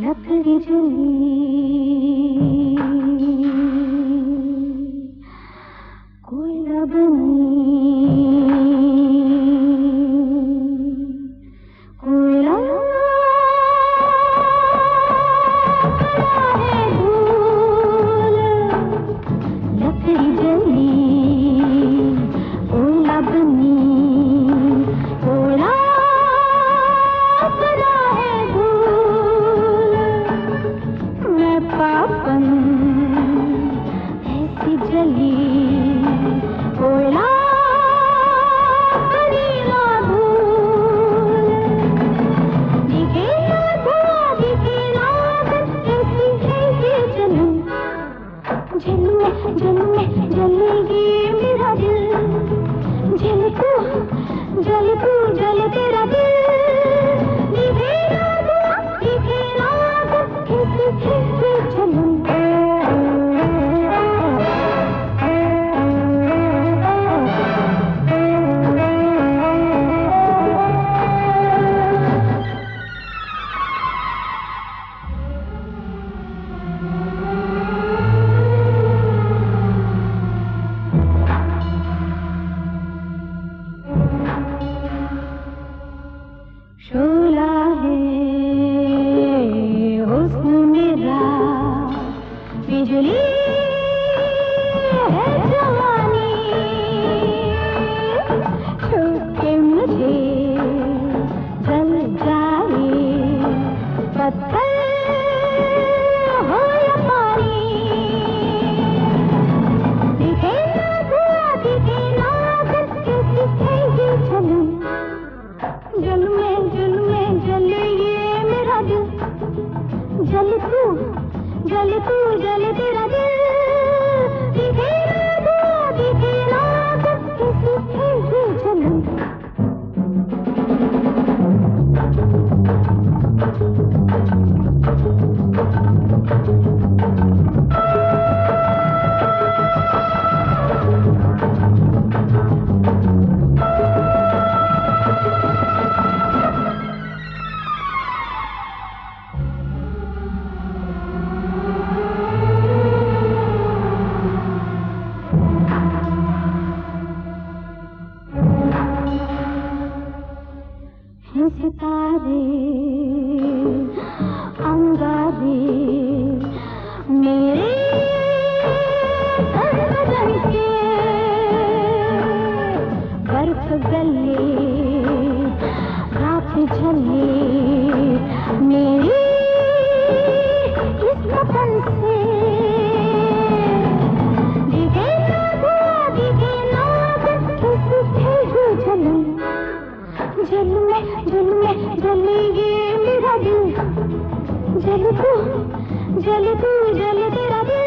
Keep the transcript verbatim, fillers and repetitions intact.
लकड़ी जली कोयला बनी कोयला है धूल लकड़ी जली कोयला बनी कोयला बना है धूल मैं पापन ऐसी जली कोयला करीना धूल दिखे ना धुआं दिखे ना ऐसी है ये जलन जल में जल में जलेगी मेरा दिल जल तू जल तू जल तेरा दिल दिखे ना धुआं दिखे ना ऐसी है ये जलन शोला है हुस्न मेरा बिजली है जवानी छूट के मुझे जल जाए पत्थर हो या पानी दिखे ना धुआं दिखे ना कैसी है ये जलन जल में जल में जले ये मेरा दिल जल तू जल तू जल तेरा दिल दिखे ना धुआं दिखे ना कैसी है ये जलन हैं सितारे अंगारे मेरे बदन के बर्फ गले रात झले मेरी इस वतन से दिखे ना धुआं दिखे ना कैसी है ये जलन जल में जल में जलेगी मेरा दिल जल तू जल तू जल तेरा दिल